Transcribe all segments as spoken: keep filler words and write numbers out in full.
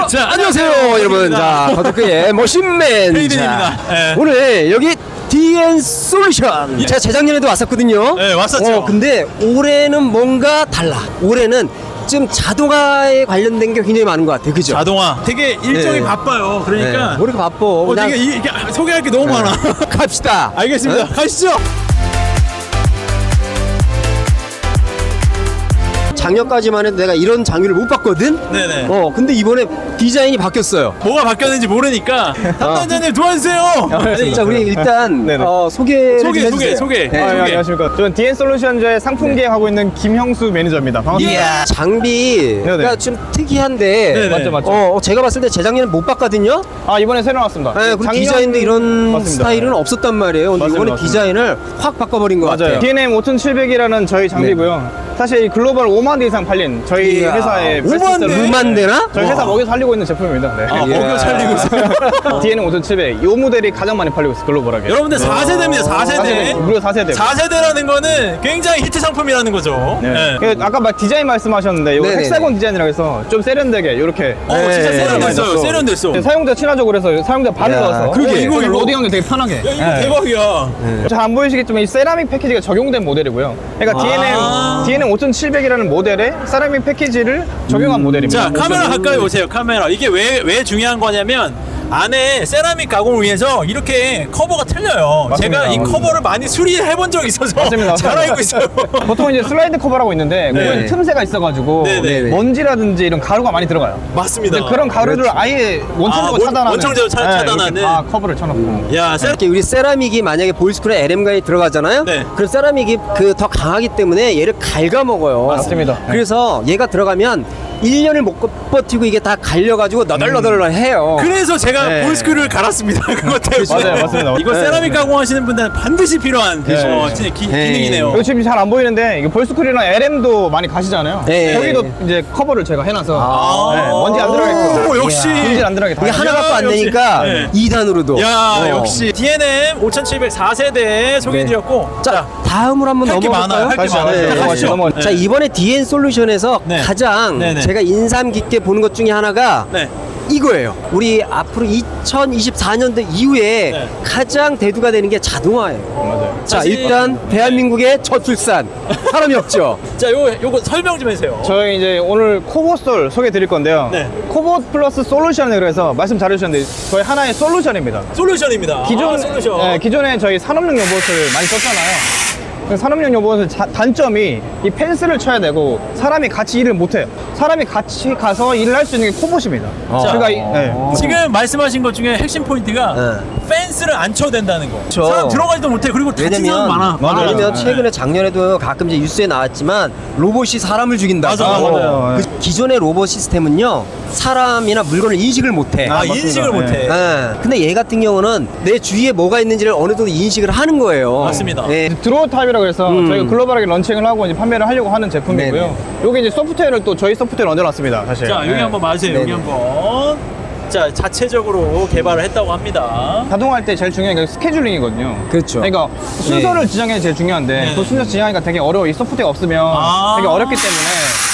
자, 안녕하세요, 여러분. 자, 버터크의 머신맨. 헤이든입니다. 네. 오늘 여기 디엔솔루션. 예. 제가 재작년에도 왔었거든요. 네, 왔었죠. 어, 근데 올해는 뭔가 달라. 올해는 지금 자동화에 관련된 게 굉장히 많은 것 같아요. 그죠? 자동화. 되게 일정이 네. 바빠요. 그러니까. 네. 우리가 바빠. 어, 되게 이, 이게 소개할 게 너무 네. 많아. 갑시다. 알겠습니다. 네? 가시죠. 작년까지만 해도 내가 이런 장비를 못 봤거든? 네네. 어, 근데 이번에 디자인이 바뀌었어요. 뭐가 바뀌었는지 모르니까 담당자님 도와주세요. 네. 자, 우리 일단 어, 소개 소개 소개 소개. 네. 아, 네, 안녕하십니까. 저는 디엔솔루션즈의 상품 기획하고 있는 김형수 매니저입니다. 반갑습니다. 이야, 장비가 네네. 좀 특이한데 네네. 맞죠, 맞죠. 어, 제가 봤을 때 재작년에 못 봤거든요. 아, 이번에 새로 나왔습니다. 네, 그리고 작년- 디자인도 이런 맞습니다. 스타일은 없었단 말이에요. 근데 맞습니다, 이번에 맞습니다. 디자인을 확 바꿔버린 것 맞아요. 같아요. 디엔엠 오천칠백이라는 저희 장비고요. 사실 글로벌 오만 대 이상 팔린 저희 이야, 회사의 오만 대? 오만 대나? 저희 회사 와. 먹여 살리고 있는 제품입니다. 네. 아, 먹여 살리고 있어요. 디엔엠 오천칠백 이 모델이 가장 많이 팔리고 있어요. 글로벌하게. 여러분들 사 세대입니다. 사 세대. 무려 사 세대. 사 세대라는 거는 굉장히 히트 상품이라는 거죠. 네. 네. 그 아까 막 디자인 말씀하셨는데 이거 네네네. 헥사곤 디자인이라고 해서 좀 세련되게 이렇게 어, 진짜 네. 세련됐어요. 세련됐어. 네, 사용자 친화적으로 해서 사용자 발을 야, 넣어서 그러게. 이거 이거, 이거. 로딩하기 되게 편하게. 야, 이거 대박이야. 잘 안 보이시겠지만 이 세라믹 패키지가 적용된 모델이고요. 그러니까 아. 디엔엠 디엔엠 오천칠백이라는 모델에 세라믹 패키지를 적용한 모델입니다. 자, 카메라 가까이 오세요. 카메라. 이게 왜, 왜 중요한 거냐면 안에 세라믹 가공을 위해서 이렇게 커버가 틀려요. 맞습니다. 제가 이 커버를 많이 수리해 본 적이 있어서 맞습니다. 잘 알고 있어요. 보통 이제 슬라이드 커버라고 있는데 네. 그건 틈새가 있어가지고 네네. 먼지라든지 이런 가루가 많이 들어가요. 맞습니다. 근데 그런 가루를 그렇죠. 아예 원천적으로 아, 원- 차단하는 원천적으로 차- 네, 차단하는. 이렇게 다 커버를 쳐놓고 야, 세라 이렇게 우리 세라믹이 만약에 보일스크린 엘엠가에 들어가잖아요. 네. 그럼 세라믹이 그 더 강하기 때문에 얘를 갉아먹어요. 맞습니다. 그래서 얘가 들어가면 일 년을 못 버티고 이게 다 갈려가지고 너덜너덜 해요. 그래서 제가 네. 볼스크를 갈았습니다. 그것 때문에. 맞아요, 맞습니다. 이거 네. 세라믹 가공하시는 분들은 반드시 필요한 그렇죠. 어, 진짜 기, 네. 기능이네요. 여기 지금 잘 안 보이는데 이거 볼스크린이랑 엘엠도 많이 가시잖아요. 네. 거기도 이제 커버를 제가 해놔서 아. 네, 먼지 안 들어가겠고 오, 역시. 먼지 안 들어가게 다 이게 하나 야, 갖고 안 역시. 되니까 네. 이 단으로도. 야, 어. 역시 디엔엠 오천칠백 사 세대 소개해드렸고 자, 다음으로 한번 할 게 넘어갈까요? 많아요. 할 게 가시죠. 많아요. 네. 가시죠. 넘어- 네. 자, 이번에 디엔솔루션에서 네. 가장 네네. 제가 인상 깊게 보는 것 중에 하나가 네. 이거예요. 우리 앞으로 이천이십사 년도 이후에 네. 가장 대두가 되는 게 자동화예요. 맞아요. 자, 사실- 일단 대한민국의 저출산 사람이 없죠. 자, 요거 요거 설명 좀 해주세요. 저희 이제 오늘 코보솔 소개 드릴 건데요. 네. 코봇 플러스 솔루션이라고 해서 말씀 잘해주셨는데 저희 하나의 솔루션입니다. 솔루션입니다. 기존, 아, 솔루션. 네, 기존에 저희 산업용 로봇을 많이 썼잖아요. 그 산업용 로봇의 자- 단점이 이 펜스를 쳐야 되고 사람이 같이 일을 못해요. 사람이 같이 가서 일을 할 수 있는 게 코봇입니다. 자, 저희가 이- 네. 지금 말씀하신 것 중에 핵심 포인트가 펜스를 안 쳐도 된다는 거. 그쵸. 사람 들어가지도 못해. 그리고 다친 사람 많아. 맞아요. 왜냐면 네. 최근에 작년에도 가끔 이제 뉴스에 나왔지만 로봇이 사람을 죽인다. 맞아, 아, 맞아요. 그 기존의 로봇 시스템은요 사람이나 물건을 인식을 못해. 아, 아, 인식을 맞습니다. 못해. 네. 근데 얘 같은 경우는 내 주위에 뭐가 있는지를 어느 정도 인식을 하는 거예요. 맞습니다. 네. 드로우 타입이라고 해서 음. 저희가 글로벌하게 런칭을 하고 이제 판매를 하려고 하는 제품이고요. 네네. 여기 이제 소프트웨어를 또 저희 소프트웨어를 얹어놨습니다. 사실. 자, 여기 네. 한번 봐주세요. 여기 네네. 한번. 자, 자체적으로 개발을 했다고 합니다. 자동화할 때 제일 중요한 게 스케줄링이거든요. 그렇죠. 그러니까 순서를 지정하는 게 제일 중요한데 네. 그 순서 지정하기가 되게 어려워. 이 소프트웨어가 없으면 아. 되게 어렵기 때문에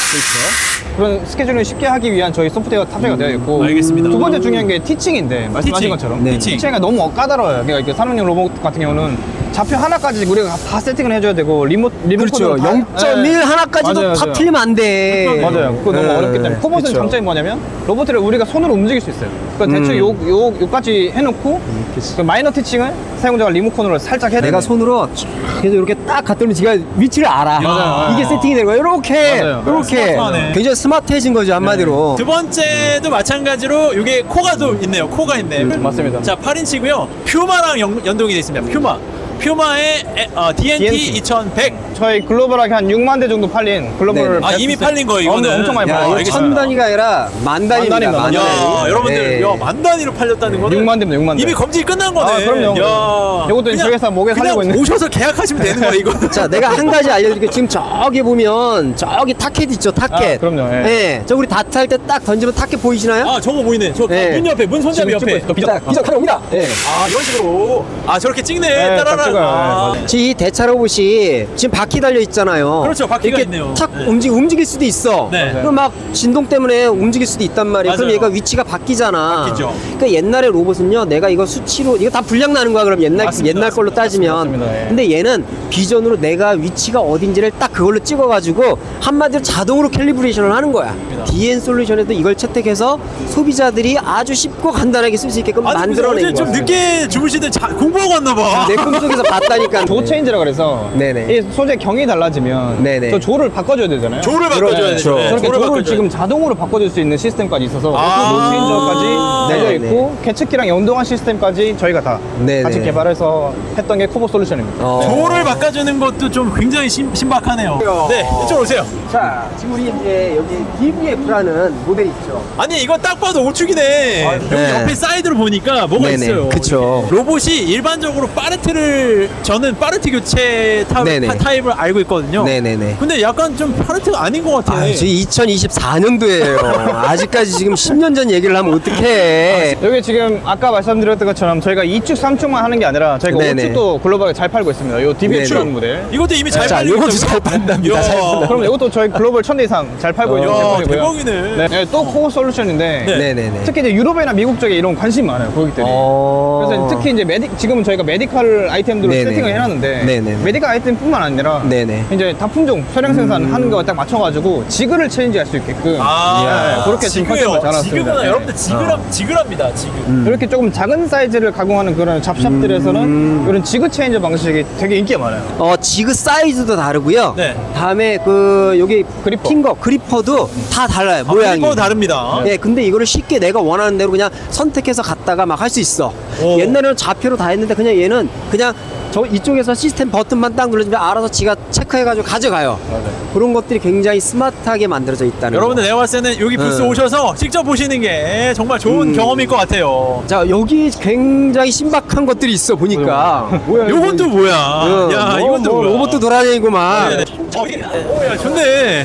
그렇죠. 그런 스케줄링을 쉽게 하기 위한 저희 소프트웨어가 탑재가 되어 있고 알겠습니다. 두 번째 중요한 게 티칭인데 말씀하신 티칭. 것처럼 네. 티칭. 티칭이 너무 까다로워요. 그러니까 이렇게 산업용 로봇 같은 경우는 좌표 하나까지 우리가 다 세팅을 해줘야 되고 리모 리모컨으로 그렇죠. 다- 영 점 일 네. 하나까지도 맞아요, 다 맞아요. 틀리면 안 돼. 맞아요. 그거 너무 네. 어렵기 때문에 코봇은 그렇죠. 장점이 뭐냐면 로봇을 우리가 손으로 움직일 수 있어요. 그러니까 대충 음. 요, 요, 요까지 해놓고 그 마이너 티칭을 사용자가 리모컨으로 살짝 해야 내가 되는 손으로 쭉 해서 이렇게 딱 갔더니 지가 위치를 알아. 맞아요. 이게 세팅이 되는 거야. 이렇게, 맞아요. 이렇게. 스마트하네. 굉장히 스마트해진 거죠 한마디로. 두 번째도 마찬가지로 이게 코가 또 있네요. 코가 있네. 맞습니다. 자, 팔 인치고요. 퓨마랑 연, 연동이 되어 있습니다. 퓨마. 퓨마의 에, 어, 디엔티 디엔티. 이천백. 저희 글로벌하게 한 육만 대 정도 팔린 글로벌 네. 아, 이미 팔린 거예요, 엄청, 이거는. 엄청 많이 야, 팔려요. 이거 알겠습니다. 천 단위가 아니라 만 단위입니다. 만 단위입니다. 만 야, 단위. 여러분들, 네. 야, 만 단위로 팔렸다는 거는 육만 대입니다, 육만 대. 이미 검증이 끝난 거네. 아, 그럼요. 야, 이것도 그냥- 저희 회사 목에 그냥 살리고 있는. 오셔서 계약하시면 되는 거야, 이거. 자, 내가 한 가지 알려드릴게요. 지금 저기 보면 저기 타켓 있죠, 타켓. 아, 그럼요, 예. 네, 저 우리 다트 할 때 딱 던지면 타켓 보이시나요? 아, 저거 보이네. 저 문 네. 옆에, 문 손잡이 지금 찍고 옆에. 있어. 기자, 기자 타러 옵니다. 네. 아, 이런 식으로. 아, 저렇게 찍네. 네, 따라라. 딱 찍어요. 아. 네, 지금 이 대차 로봇이 지금 바퀴 달려 있잖아요. 그렇죠, 바퀴가 이렇게 있네요. 탁 네. 움직 움직일 수도 있어. 네. 그럼 막 진동 때문에 움직일 수도 있단 말이야. 그럼 맞아요. 얘가 위치가 바뀌잖아. 바뀌죠. 그러니까 옛날에 로봇은요, 내가 이거 수치로 이거 다 불량 나는 거야. 그럼 옛날 맞습니다. 옛날 걸로 따지면. 맞습니다. 예. 근데 얘는 비전으로 내가 위치가 어딘지를 딱 그걸로 찍어가지고 한마디로 자동으로 캘리브레이션을 하는 거야. 디엔 솔루션에도 이걸 채택해서 소비자들이 아주 쉽고 간단하게 쓸 수 있게끔 아니, 근데 만들어낸 어제 좀 거야. 늦게 주무시는데 자, 공부하고 왔나 봐. 내 꿈속에서 봤다니까. 조 체인지라 그래서 네네. 이 소재 경이 달라지면 네네. 저 조를 바꿔줘야 되잖아요. 조를 바꿔줘야 그렇죠. 되죠. 네, 저렇게 조를 조를 바꿔줘야 지금 자동으로 바꿔줄 수 있는 시스템까지 있어서 아. 조 체인저까지 달려 네네. 있고 계측기랑 연동한 시스템까지 저희가 다 네네. 같이 개발해서 했던 게 코보 솔루션입니다. 어. 조를 바꿔주는 것도 좀 굉장히 신, 신박하네요. 네, 이쪽으로 오세요. 자, 지금 우리 이제 여기 디비에프라는 모델이 있죠. 아니 이거 딱 봐도 오축이네. 여기 네. 옆에 사이드로 보니까 뭐가 네네, 있어요. 그쵸. 이렇게. 로봇이 일반적으로 파르트를 저는 파르트 교체 타, 네네. 타, 타입을 알고 있거든요. 네네네. 근데 약간 좀 파르트가 아닌 것 같아. 아, 지금 이천이십사 년도예요. 아직까지 지금 십 년 전 얘기를 하면 어떡해. 여기 지금 아까 말씀드렸던 것처럼 저희가 이 축, 삼 축만 하는 게 아니라 저희가 네네. 오 축도 글로벌에 잘 팔고 있습니다. 이 디비에프라는 모델. 이것도 이미 잘 자, 팔리고 요것도 있다고요? 잘 판답니다. 이야. 잘 판답니다. 그럼 이것도 저희 글로벌 천 대 이상 잘 팔고 있는 야, 제품이고요. 대박이네. 네, 네, 또 코어 솔루션인데 네. 네네네. 특히 이제 유럽이나 미국 쪽에 이런 관심이 많아요, 고객들이. 어. 그래서 특히 이제 메디 지금은 저희가 메디컬 아이템들로 네네. 세팅을 해놨는데 네네. 메디컬 아이템뿐만 아니라 네네. 이제 다품종 소량 생산하는 거에 딱 맞춰가지고 지그를 체인지할 수 있게끔 아, 네, 그렇게 지금 컨셉을 지그요. 잡았습니다. 지그구나. 네. 여러분들 지그랍, 지그랍니다. 지그. 음. 이렇게 조금 작은 사이즈를 가공하는 그런 잡샵들에서는 음. 이런 지그 체인저 방식이 되게 인기가 많아요. 어, 지그 사이즈도 다르고요. 네. 다음에 그 여기 그리퍼. 핑거 그리퍼도 다 달라요. 아, 모양이. 그리고 다릅니다. 네, 근데 이거를 쉽게 내가 원하는 대로 그냥 선택해서 갔다가 막 할 수 있어. 오. 옛날에는 좌표로 다 했는데 그냥 얘는 그냥 저 이쪽에서 시스템 버튼만 딱 눌러주면 알아서 지가 체크해가지고 가져가요. 그런 것들이 굉장히 스마트하게 만들어져 있다는 여러분들 거. 내가 봤을 때는 여기 부스 네. 오셔서 직접 보시는 게 정말 좋은 음. 경험일 것 같아요. 자, 여기 굉장히 신박한 것들이 있어 보니까. 뭐야, 요건 또 뭐야? 어, 야, 뭐, 이건 또 뭐, 뭐야? 로봇도 돌아다니고만. 네, 네. 어, 이게- 어, 야, 좋네.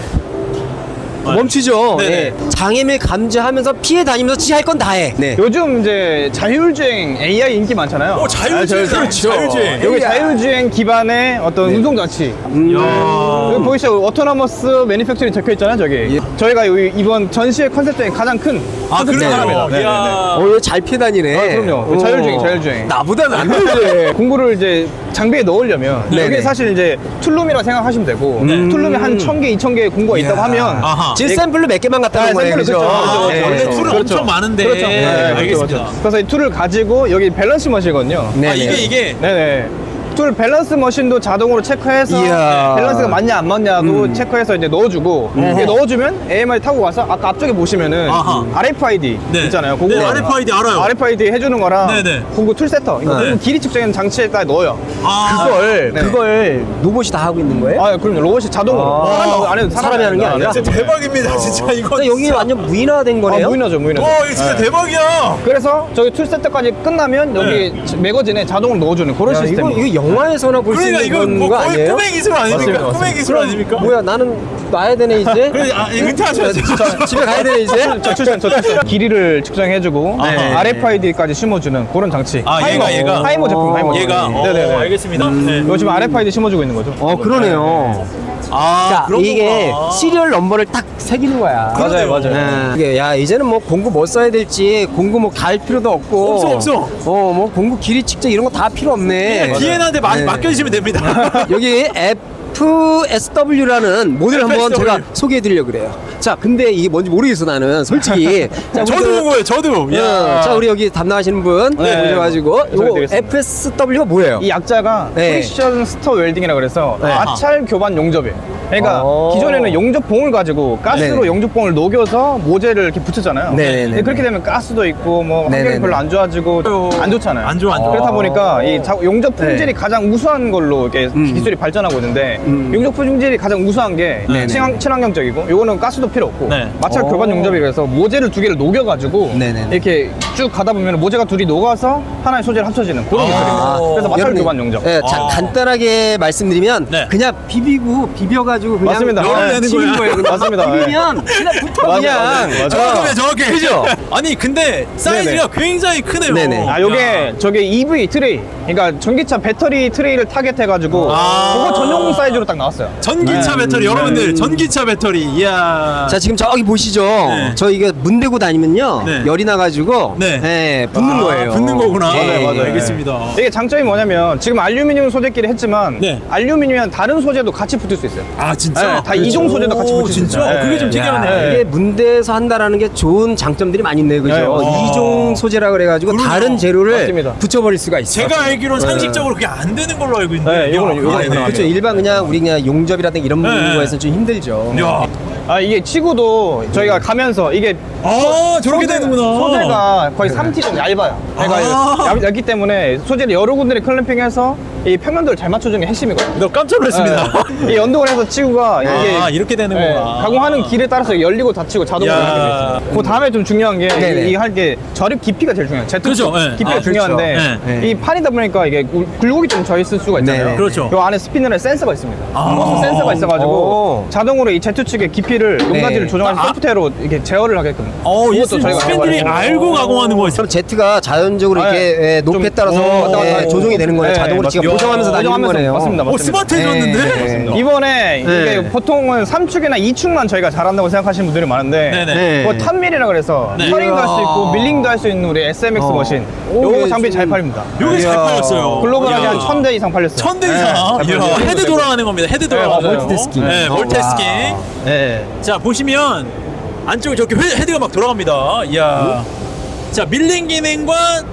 멈추죠. 네네. 예. 장애물 감지하면서 피해 다니면서 지 할 건 다 해. 네. 요즘 이제 자율주행 에이아이 인기 많잖아요. 오, 자율주행. 아, 그렇죠. 자율주행. 여기 에이아이. 자율주행 기반의 어떤 네. 운송 장치. 음. 야. 여기 보이시죠? 오토너머스 매니팩처링 적혀 있잖아요, 저기. 예. 저희가 여기 이번 전시회 컨셉 중에 가장 큰 아, 컨셉 중에 그래요? 하나입니다. 네, 네, 네. 이야. 어, 이거 잘 피해 다니네. 아, 그럼요. 어. 자율주행, 자율주행. 나보다는 안 되지. 공구를 이제 장비에 넣으려면 네네. 여기 사실 이제 툴룸이라고 생각하시면 되고 네. 툴룸이 한 천 개, 이천 개의 공구가 이야. 있다고 하면 아하. 지금 샘플로 몇 개만 갖다 아, 놓은 거예요. 샘플로 그죠? 그렇죠. 아, 그렇죠, 원래 그렇죠. 툴은 그렇죠. 엄청 많은데. 그렇죠. 네, 그렇죠, 알겠습니다. 그렇죠. 그래서 이 툴을 가지고 여기 밸런스 머신이거든요. 네. 아, 이게 이게 네네. 툴 밸런스 머신도 자동으로 체크해서 이야. 밸런스가 맞냐 안 맞냐도 음. 체크해서 이제 넣어주고 이게 넣어주면 에이엠아이 타고 가서 아까 앞쪽에 보시면은 아하. 알에프아이디 네. 있잖아요. 네, 알에프아이디 알아요. 알에프아이디 해주는 거랑 네네. 공구 툴 세터 이거 네. 공구 길이 측정하는 장치에다 넣어요. 아, 그걸, 네. 그걸 로봇이 다 하고 있는 거예요? 아 그럼요. 로봇이 자동으로 아. 사람이 안 해도 사람이 하는 게 안 아니라? 해도 진짜 대박입니다. 진짜 이거. 근데 여기 진짜. 완전 무인화된 거네요? 아, 무인하죠, 무인하죠. 와, 이거 진짜 네. 대박이야. 그래서 저기 툴 세터까지 끝나면 여기 매거진에 자동으로 넣어주는 그런 야, 이거, 시스템. 이거 영화에서나 볼 수 그러니까 있는 이거 뭐 거 거의 아니에요? 꿈의 기술 아닙니까? 맞습니다, 꿈의 맞습니다. 기술 아닙니까? 뭐야, 나는 놔야 되네, 이제? 그래, 아, 은퇴하셔야죠. 집에 가야 되네, 이제? 저 출산, 저 출산. 길이를 측정해주고 네. 알에프아이디까지 심어주는 그런 장치. 아, 얘가, 얘가. 하이모 제품, 하이모. 얘가. 어, 네네네. 알겠습니다. 네. 이거 지금 알에프아이디 심어주고 있는 거죠. 어, 그러네요. 아, 자, 그런 이게 거구나. 시리얼 넘버를 딱 새기는 거야. 맞아요, 맞아요. 네. 이게 야, 이제는 뭐 공구 뭐 써야 될지 공구 뭐 갈 필요도 없고. 없어, 없어. 어, 뭐 공구 길이 측정 이런 거 다 필요 없네. 디엔한테 네. 맡겨주시면 됩니다. 여기 에프에스더블유라는 모델 한번 에프에스더블유. 제가 소개해 드리려고 그래요. 자, 근데 이게 뭔지 모르겠어, 나는. 솔직히. 자, 우리 저도 그- 그거예요, 저도. 예, 야. 자, 우리 여기 담당하시는 분 네. 모셔가지고 이거 소개해드리겠습니다. 에프에스더블유가 뭐예요? 이 약자가 네. 프리션 스터 웰딩이라 그래서 네. 마찰 교반 용접이에요. 그러니까 어. 기존에는 용접봉을 가지고 가스로 네네. 용접봉을 녹여서 모재를 이렇게 붙였잖아요. 네네네. 근데 그렇게 되면 가스도 있고 뭐 환경이 네네네. 별로 안 좋아지고 안 좋잖아요. 안 좋아, 안 좋아. 그렇다 보니까 이 자- 용접 품질이 네. 가장 우수한 걸로 이렇게 음. 기술이 발전하고 있는데 음. 용접 품질이 가장 우수한 게 네네. 친환, 친환경적이고 요거는 가스도 필요 없고 네. 마찰 오. 교반 용접이라서 모재를 두 개를 녹여가지고 네네네. 이렇게 쭉 가다 보면 모재가 둘이 녹아서 하나의 소재를 합쳐지는 그런 아. 기술입니다. 그래서 마찰 여러분들, 교반 용접. 예, 자, 아. 간단하게 말씀드리면 네. 그냥 비비고 비벼가지고 그냥 맞습니다. 열을 내는 치는 거야. 거예요. 그냥 맞습니다. 비비면 그냥 붙어 맞아요, 그냥. 맞아요, 맞아요. 정확해 정확해. 그죠? 아니 근데 사이즈가 굉장히 크네요. 네네. 아, 요게 저게 이브이 트레이. 그러니까 전기차 배터리 트레이를 타겟해가지고 아. 그거 전용 사이즈로 딱 나왔어요. 전기차 배터리 여러분들 전기차 배터리 이야. 자 지금 저기 보시죠. 네. 저 이게 문 대고 다니면요 네. 열이 나가지고 네. 예, 붙는 아, 거예요. 붙는 거구나. 예, 맞아요, 맞아요. 알겠습니다. 이게 장점이 뭐냐면 지금 알루미늄 소재끼리 했지만 네. 알루미늄이랑 다른 소재도 같이 붙을 수 있어요. 아 진짜? 네, 다 이종 소재도 같이 오, 붙일 수 진짜? 있어요. 그게 좀 네. 특이하네. 야, 이게 문대에서 한다라는 게 좋은 장점들이 많이 있네요, 그죠? 네, 맞아요. 이종 소재라 그래가지고 그러네요. 다른 재료를 맞습니다. 붙여버릴 수가 있어요. 제가 알기로는 상식적으로 그게 안 되는 걸로 알고 있는데. 네, 이거는- 야, 이거는 그러네. 가능하네요. 그렇죠. 일반 그냥 우리 그냥 용접이라든가 이런 네. 거에서는 좀 힘들죠. 야. 아 이게 치구도 저희가 가면서 이게 아 저렇게 되는구나. 소재가 거의 삼 티 정도 얇아요. 그러니까 아. 얇, 얇기 때문에 소재를 여러 군데를 클램핑해서 이 평면도를 잘 맞춰주는 게 핵심이거든요. 너 깜짝 놀랐습니다. 네. 이 연동을 해서 치구가 이게 아 이렇게 되는구나. 네, 가공하는 길에 따라서 열리고 닫히고 자동으로 야. 하게 돼 있어요. 그 다음에 좀 중요한 게 네네. 이 할 게 절입 깊이가 제일 중요해요. 제트 그렇죠. 네. 깊이가 아, 중요한데 그렇죠. 네. 이 판이다 보니까 이게 굴- 굴곡이 좀 져 있을 수가 있잖아요. 네네. 그렇죠. 요 안에 스피너에 센서가 있습니다. 아. 버스 센서가 있어가지고 오. 자동으로 이 제트 측의 깊이를 높낮이를 네. 조정하는 아. 소프트웨어로 이렇게 제어를 하게끔. 어, 이 그것도 저희가 스팬들이 개발했어요. 알고 가공하는 거였어요. 그럼 제트가 자연적으로 아, 이렇게 네. 예, 높이에 좀- 따라서 어, 왔다 갔다 예, 하고. 조종이 되는 거예요. 네, 자동으로 지금 맞습니다. 보정하면서 다니는 보정하면서, 거네요. 맞습니다. 어 스마트해졌는데? 네. 이번에 네. 이게 보통은 삼 축이나 이 축만 저희가 잘한다고 생각하시는 분들이 많은데 네네. 네. 뭐 탑밀이라 그래서 네. 터닝도 할 수 있고 이야. 밀링도 할 수 있는 우리 에스엠엑스 어. 머신 오, 요거 이게 장비 좀- 잘 팔립니다. 요게 잘 이야. 팔렸어요. 글로벌하게 이야. 한 천 대 이상 팔렸어요. 천 대 네, 이상. 잘 이야, 팔렸어요. 헤드 돌아가는 겁니다. 헤드 돌아가는 맞아요. 거. 멀티태스킹. 네, 어, 멀티태스킹. 와. 네. 자 보시면 안쪽에 저렇게 헤- 헤드가 막 돌아갑니다. 이야. 자 밀링 기능과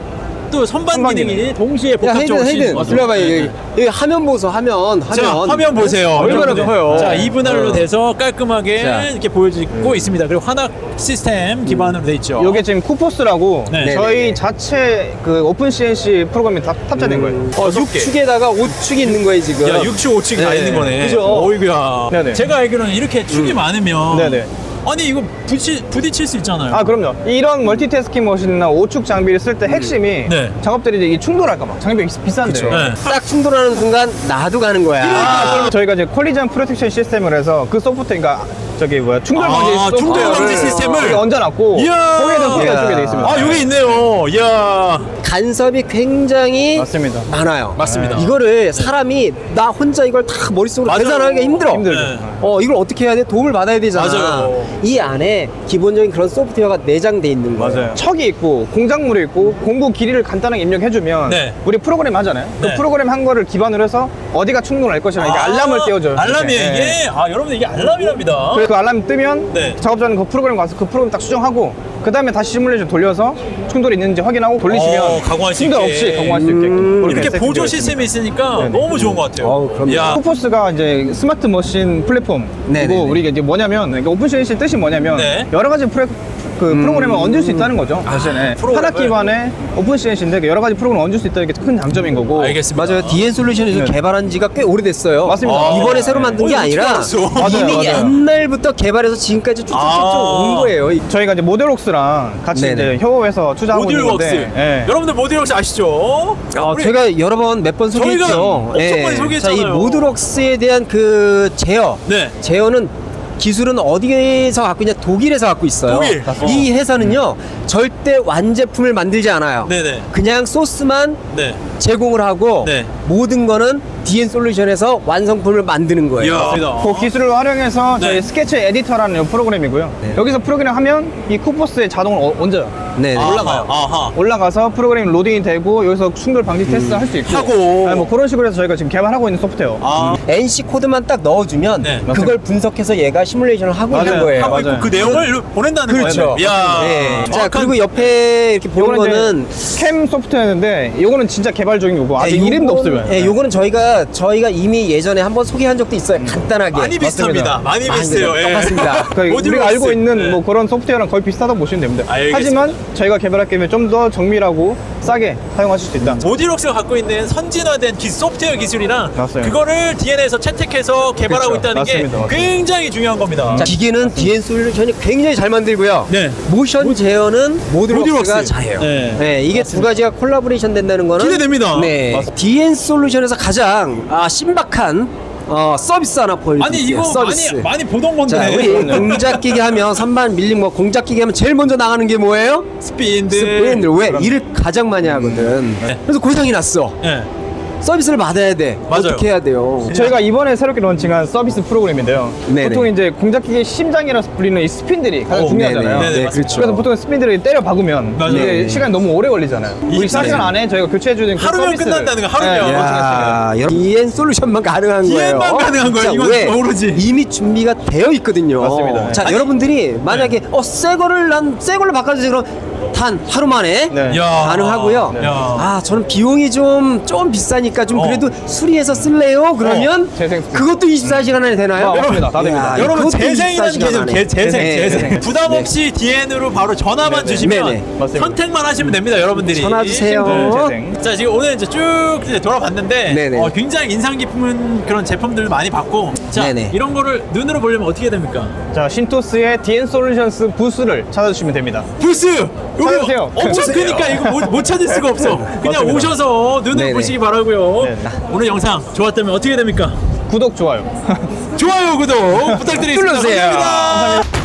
또 선반, 선반 기능이 기능. 동시에 야, 복합적으로 헤이든, 헤이든. 쓰이는 일로 와봐. 거죠. 여기, 여기 화면 보소, 화면. 화면. 자 화면 보세요. 얼마나 여러분들. 커요. 자 이 분할로 어. 돼서 깔끔하게 자. 이렇게 보여지고 있습니다. 그리고 환학 시스템 기반으로 돼 있죠. 요게 지금 쿠포스라고 네. 저희 네네네. 자체 그 오픈 씨엔씨 프로그램이 다 탑재된 거예요. 어, 육 축에다가 오 축이 있는 거예요, 지금. 야, 육 축, 오 축이 다 네. 있는 거네. 그죠? 어이구야. 네네. 제가 알기로는 이렇게 축이 많으면 네네. 아니 이거 부딪히, 부딪힐 수 있잖아요. 아 그럼요. 이런 멀티태스킹 머신이나 오축 장비를 쓸 때 핵심이 네. 작업들이 이제 이 충돌할까봐 장비가 비싼데. 그쵸. 네. 딱 충돌하는 순간 나도 가는 거야. 아, 그럼 저희가 이제 콜리전 프로텍션 시스템을 해서 그 소프트웨어, 그러니까 저기 뭐야 충돌 방지 아, 충돌 소프트웨어를 방지 시스템을? 여기 얹어놨고 이야. 거기에다 소리가 이야. 쪼개 돼 있습니다. 아 여기 있네요. 이야. 간섭이 굉장히 맞습니다. 많아요. 맞습니다. 이거를 사람이 나 혼자 이걸 다 머릿속으로 맞아요. 계산하기가 힘들어. 힘들죠. 네. 어, 이걸 어떻게 해야 돼? 도움을 받아야 되잖아. 맞아요. 이 안에 기본적인 그런 소프트웨어가 내장돼 있는 거예요. 맞아요. 척이 있고 공작물이 있고 공구 길이를 간단하게 입력해주면 네. 우리 프로그램 하잖아요. 네. 그 프로그램 한 거를 기반으로 해서 어디가 충돌할 것이나 이게 알람을 띄워줘요. 알람이에요 네. 이게. 아 여러분들 이게 알람이랍니다. 그래서 그 알람 뜨면 네. 작업자는 그 프로그램 가서 그 프로그램 딱 수정하고 그 다음에 다시 시뮬레이션 돌려서 충돌이 있는지 확인하고 돌리시면 어, 가공할 수 충돌 있게. 없이 가공할 수 있게끔 음, 이렇게 세팅되어 보조 있습니다. 시스템이 있으니까 네네. 너무 좋은 것 같아요. 어우, 그럼요. 야. 쿠포스가 이제 스마트 머신 플랫폼 네네네. 그리고 우리가 이제 뭐냐면 그러니까 오픈 씨엔씨 뜻이 뭐냐면 네. 여러 가지 프로, 그 프로그램을 얹을 수 있다는 거죠. 대신에 프로그램을. 하나 기반의 오픈 씨엔씨인데 여러 가지 프로그램을 얹을 수 있다는 게 큰 장점인 거고. 알겠습니다. 맞아요. 디엔 솔루션에서 네. 개발한 지가 꽤 오래됐어요. 맞습니다. 아. 이번에 새로 만든 어, 게 이거 아니라 어떻게 알았어? 맞아요, 이미 맞아요. 옛날부터 개발해서 지금까지 쭉쭉쭉쭉 아. 온 거예요. 이- 저희가 이제 모델웍스랑 같이 네네. 이제 협업해서 투자하고 있는 모듈웍스. 건데. 예. 여러분들 모듈웍스 아시죠? 어, 우리 제가 여러 번 몇 번 저희가 소개했죠. 엄청 많이 소개했잖아요. 자, 이 모드럭스에 대한 그 제어, 네. 제어는 기술은 어디에서 갖고 있냐? 독일에서 갖고 있어요. 독일. 이 회사는요 절대 완제품을 만들지 않아요. 네네. 그냥 소스만 네. 제공을 하고 네. 모든 거는 디엔 솔루션에서 완성품을 만드는 거예요. 이야. 그 기술을 활용해서 네. 저희 스케치 에디터라는 이 프로그램이고요. 네. 여기서 프로그램 하면 이 쿠포스에 자동으로 어- 얹어요. 네, 네. 올라가요. 아하. 올라가서 프로그램이 로딩이 되고 여기서 충돌 방지 테스트 할 수 있고 하고. 아니, 뭐 그런 식으로 해서 저희가 지금 개발하고 있는 소프트웨어. 아. 엔씨 코드만 딱 넣어주면 네. 그걸 분석해서 얘가 시뮬레이션을 하고 있는 맞아요. 거예요. 하고 있고 맞아요. 그 내용을 일로 보낸다는 그렇죠. 거예요. 이야. 네. 자, 정확한- 그리고 옆에 이렇게 보는 요거는 거는 이제 캠 소프트웨어인데 요거는 진짜 개발 중인 거고 아직 네, 이름도 요거는- 없어요. 네, 요거는 저희가 저희가 이미 예전에 한번 소개한 적도 있어요. 간단하게. 많이 비슷합니다. 많이 많이 비슷해요. 예. 똑같습니다. 그러니까 모듈 우리가 알고 웍스. 있는 네. 뭐 그런 소프트웨어랑 거의 비슷하다고 보시면 됩니다. 알겠습니다. 하지만 저희가 개발할 경우에 좀 더 정밀하고 싸게 사용하실 수 있다. 오디럭스가 갖고 있는 선진화된 기, 소프트웨어 기술이랑 맞아요. 그거를 디엔에이에서 채택해서 개발하고 그렇죠. 있다는 맞습니다. 게 맞습니다. 굉장히 중요한 겁니다. 자, 기계는 디엔 솔루션이 굉장히 잘 만들고요. 네. 모션 제어는 모드럭스가 모드럭스. 잘해요. 네. 네, 이게 두 가지가 콜라보레이션 된다는 거는 기대됩니다. 네, 맞습니다. 디엔 솔루션에서 가장 아, 신박한 어, 서비스 하나 보여드릴게요. 아니 이거 서비스. 많이 많이 보던 건데. 자, 우리 공작기계 하면 선반 밀링 뭐 공작기계 하면 제일 먼저 나가는 게 뭐예요? 스피드. 스프린들. 왜? 일을 가장 많이 하거든. 네. 그래서 고장이 났어. 네. 서비스를 받아야 돼. 맞아요. 어떻게 해야 돼요? 저희가 이번에 새롭게 론칭한 서비스 프로그램인데요. 네네. 보통 이제 공작기계 심장이라서 불리는 이 스핀들이 가장 오, 중요하잖아요. 네네. 네네, 그렇죠. 그래서 보통 스핀들을 때려 박으면 맞아요. 이게 네. 시간이 너무 오래 걸리잖아요. 이십사 시간 네. 안에 저희가 교체해주는 그 하루면 서비스를 끝난다는 거, 하루면. 네, 야, 론칭했습니다. 야, 여러분 디엔 솔루션만 가능한 거예요. 디엔만 가능한 거예요. 자, 이건 왜? 오로지. 이미 준비가 되어 있거든요. 맞습니다. 자, 아니, 여러분들이 만약에 어, 새 거를 난 새 걸로 바꿔주세요. 그럼 단 하루 만에 네. 야. 가능하고요. 야. 아, 저는 비용이 좀, 좀 비싸니까 좀 어. 그래도 수리해서 쓸래요? 그러면 어, 재생. 그것도 이십사 시간 안에 되나요? 아, 맞습니다. 다 됩니다. 야, 여러분 그것도 재생이라는 이십사 시간 개념 안에. 개, 재생 네. 재생 재생. 부담 네. 없이 디엔으로 바로 전화만 네네. 주시면 네네. 맞습니다. 선택만 하시면 됩니다 여러분들이. 전화 주세요. 네, 재생. 자 지금 오늘 이제 쭉 이제 돌아봤는데 네네. 어, 굉장히 인상 깊은 그런 제품들 많이 봤고 자 네네. 이런 거를 눈으로 보려면 어떻게 됩니까? 자, 신토스의 디엔 솔루션스 부스를 찾아주시면 됩니다. 부스 여기 찾아주세요. 엄청 보세요. 크니까 이거 못, 못 찾을 수가 없어. 그냥 맞습니다. 오셔서 눈을 네네. 보시기 바라고요. 네네. 오늘 영상 좋았다면 어떻게 됩니까? 구독, 좋아요. 좋아요 구독 부탁드리겠습니다. 눌러주세요. 감사합니다.